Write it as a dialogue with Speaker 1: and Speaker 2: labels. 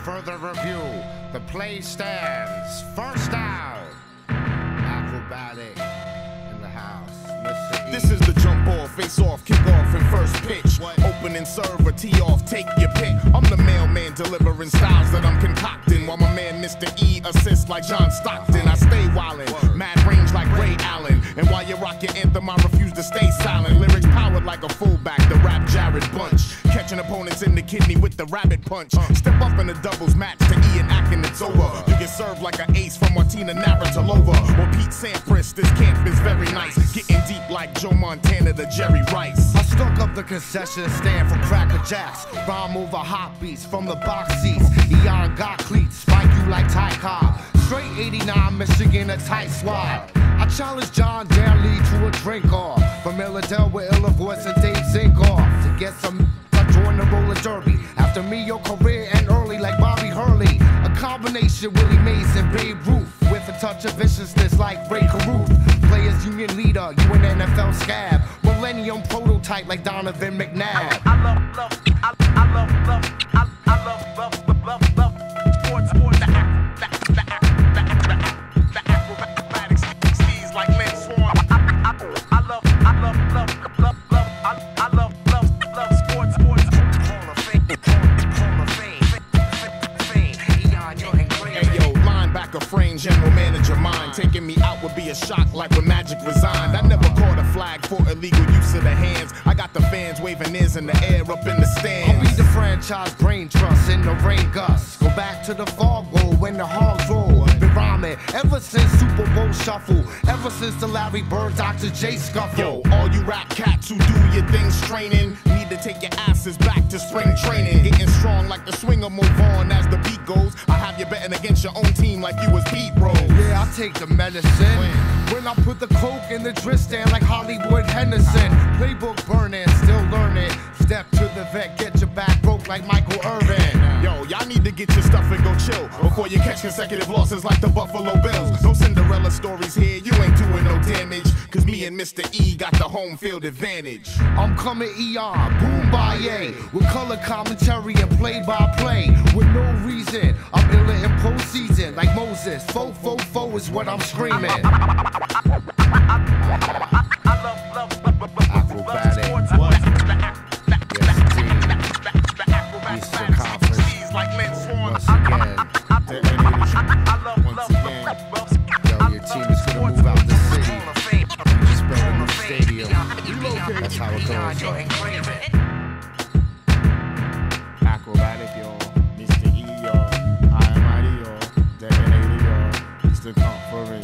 Speaker 1: further review, the play stands. First down. Acrobatic in the house. Mr. E.
Speaker 2: This is the jump ball, face off, kick off, and first pitch. Open and serve or tee off, take your pick. I'm the mailman delivering styles that I'm concocting, while my man Mr. E assists like John Stockton. I stay wildin', mad range like Ray Allen. And while you rock your anthem, I refuse to stay silent. Lyrics powered like a fullback, the rap Jared Bunch. Catching opponents in the kidney with the rabbit punch. Step up in the doubles match to Ian Akin, it's over. You get served like an ace from Martina Navratilova or Pete Sampras. This camp is very nice, getting deep like Joe Montana to Jerry Rice.
Speaker 1: I stuck up the concession stand for Cracker Jacks. Rhyme over hot beats from the box seats. Eon got cleats, spike you like Ty Cobb. Straight 89 Michigan, a tight swab. I challenge John Daly to a drink off. From Illadelphia with Illa Voice and Dave Zinkoff. To get some touch on the roller derby. After me, your career and early like Bobby Hurley. A combination Willie Mays and Babe Ruth. With a touch of viciousness like Ray Caruth. Players union leader, you an NFL scab. Millennium prototype like Donovan McNabb.
Speaker 3: I love sports, the acrobatics, steez like Lynn Swan. I love sports. Hall of fame. Eon, you're engraved.
Speaker 2: Hey yo, linebacker frame, general manager mine. Taking me out would be a shock like when Magic resigned. I never caught a flag for illegal use of the hands. I got the fans waving ears in the air up in the stands.
Speaker 1: I'll be the franchise brain trust in the rain gusts. Go back to the fog bowl when the hogs roll. Been rhyming ever since Super Bowl shuffle. Ever since the Larry Bird, Dr. J scuffle.
Speaker 2: Yo, all you rap cats who do your things training need to take your asses back to spring training. Getting strong like the swinger, move on as the beat goes. I have you betting against your own team like you was Pete Rose.
Speaker 1: Yeah, I take the medicine. When I put the coke in the drip stand like Hollywood Henderson. Playbook burning, still learning. Step to the vet, get your back broke like Michael Irvin.
Speaker 2: Yo, y'all need to get your stuff and go chill before you catch consecutive losses like the Buffalo Bills. No Cinderella stories here, you ain't doing no damage. Cause me and Mr. E got the home field advantage.
Speaker 1: I'm coming Eon, boom by yay. With color commentary and play by play. With no reason, I'm iller in postseason. Like Moses, fo is what I'm screaming. Acrobatic. Eastern Conference. Once again, yo, your team is gonna move out the city. You just built a new stadium. That's how it goes.
Speaker 2: Acrobatic, y'all. Mr. E, y'all. I am mighty, y'all. Decorated, y'all. Eastern Conference.